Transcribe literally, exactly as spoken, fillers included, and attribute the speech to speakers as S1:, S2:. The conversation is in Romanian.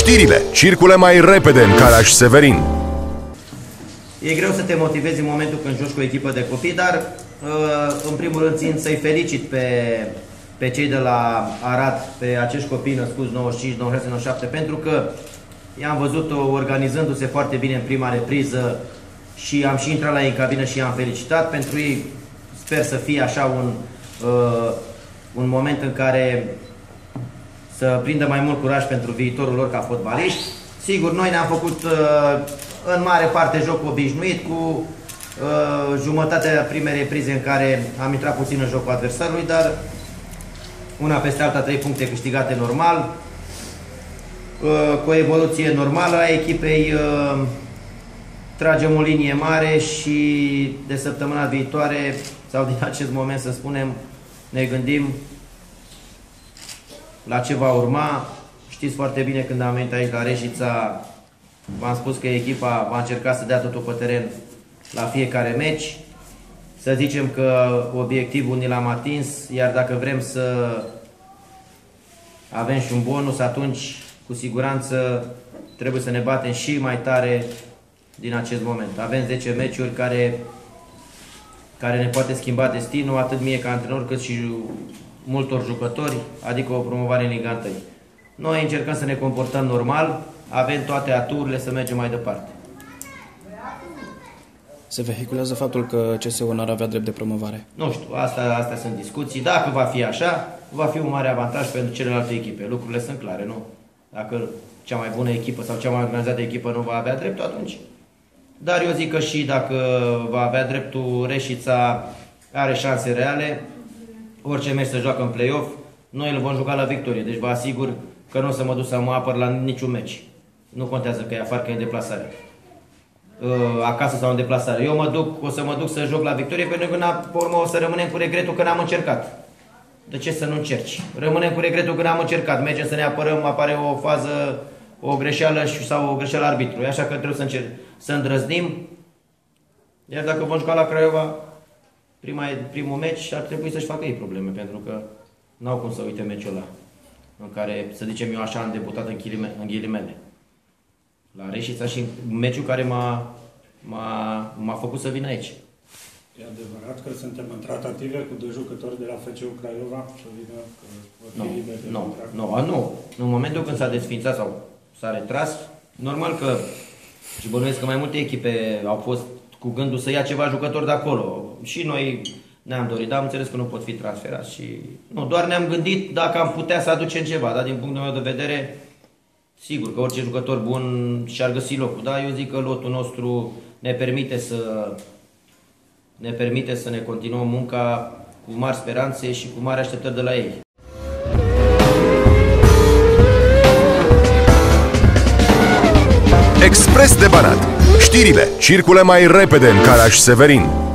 S1: Știrile circulă mai repede în Caraș-Severin.
S2: E greu să te motivezi în momentul când joci cu o echipă de copii, dar în primul rând țin să-i felicit pe, pe cei de la Arad, pe acești copii născuți nouăzeci și cinci, nouăzeci și șase, nouăzeci și șapte, pentru că i-am văzut organizându-se foarte bine în prima repriză și am și intrat la ei în cabină și i-am felicitat. Pentru ei sper să fie așa un, uh, un moment în care să prindă mai mult curaj pentru viitorul lor ca fotbaliști. Sigur, noi ne-am făcut uh, în mare parte joc obișnuit, cu uh, jumătatea primei reprize în care am intrat puțin în jocul adversarului, dar una peste alta trei puncte câștigate normal, uh, cu o evoluție normală a echipei. Uh, tragem o linie mare și de săptămâna viitoare, sau din acest moment să spunem, ne gândim la ce va urma. Știți foarte bine, când am venit aici la Reșița, v-am spus că echipa va încerca să dea totul pe teren la fiecare meci. Să zicem că obiectivul ni l-am atins, iar dacă vrem să avem și un bonus, atunci cu siguranță trebuie să ne batem și mai tare din acest moment. Avem zece meciuri care, care ne poate schimba destinul, atât mie ca antrenor, cât și multor jucători, adică o promovare în Liga unu. Noi încercăm să ne comportăm normal, avem toate aturile să mergem mai departe.
S3: Se vehiculează faptul că C S U n-ar avea drept de promovare?
S2: Nu știu, asta, astea sunt discuții. Dacă va fi așa, va fi un mare avantaj pentru celelalte echipe. Lucrurile sunt clare, nu? Dacă cea mai bună echipă sau cea mai organizată echipă nu va avea dreptul, atunci. Dar eu zic că și dacă va avea dreptul, Reșița are șanse reale. Orice meci se joacă în play-off, noi îl vom juca la victorie. Deci vă asigur că nu o să mă duc să mă apăr la niciun meci. Nu contează că e afară, că e în deplasare. Acasă sau în deplasare. Eu mă duc, o să mă duc să joc la victorie, pentru că pe urmă o să rămânem cu regretul că n-am încercat. De ce să nu încerci? Rămânem cu regretul că n-am încercat. Mergem să ne apărăm, apare o fază, o greșeală sau o greșeală arbitrului. Așa că trebuie să, încerc, să îndrăznim. Iar dacă vom juca la Craiova, prima, primul meci, ar trebui să-și facă ei probleme, pentru că n-au cum să uite meciul ăla, în care, să zicem eu așa, am debutat în, ghilime, în ghilimele. La Reșița și meciul care m-a făcut să vin aici.
S4: E adevărat că suntem în tratative cu doi jucători de la F C U Craiova? Să vină că vor fi liberi de contract?
S2: Nu, nu, nu. În momentul când s-a desfințat sau s-a retras, normal că, și bănuiesc că mai multe echipe au fost cu gândul să ia ceva jucători de acolo. Și noi ne-am dorit, dar am înțeles că nu pot fi transferați. Și nu, doar ne-am gândit dacă am putea să aducem ceva, dar din punctul meu de vedere, sigur că orice jucător bun și-ar găsi locul, dar eu zic că lotul nostru ne permite să ne permite să ne continuăm munca cu mari speranțe și cu mari așteptări de la ei.
S1: Expres de Banat. Știrile circulă mai repede în Caraș-Severin.